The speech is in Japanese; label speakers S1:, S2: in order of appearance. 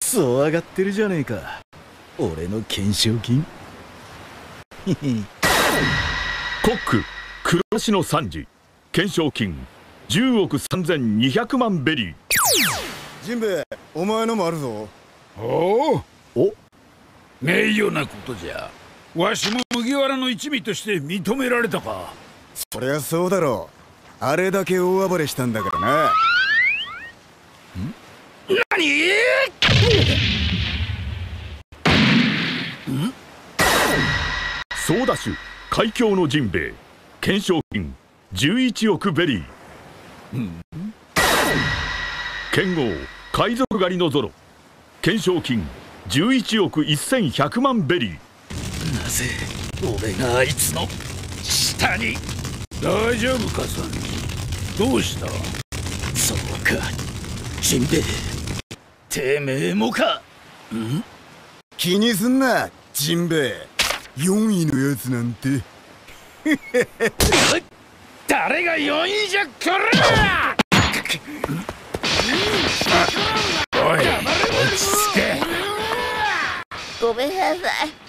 S1: そう上がってるじゃねえか、俺の懸賞金。
S2: コック黒足の参事、懸賞金10億3200万ベリー。
S3: ジンベエ、お前のもあるぞ。
S4: おお、名誉なことじゃ。わしも麦わらの一味として認められたか。
S3: そりゃそうだろう。あれだけ大暴れしたんだからな。
S4: 何？
S2: ソーダ種海峡のジンベエ、懸賞金11億ベリー。剣豪海賊狩りのゾロ、懸賞金11億1100万ベリー。
S1: なぜ俺があいつの下に。
S4: 大丈夫かさん、どうした？
S1: そうか、ジンベエ、てめえもか。
S3: 気にすんな、ジンベエ。4位のやつなんて。
S4: 誰が4位じゃこら！おい、落ち着け。
S5: ごめんなさい。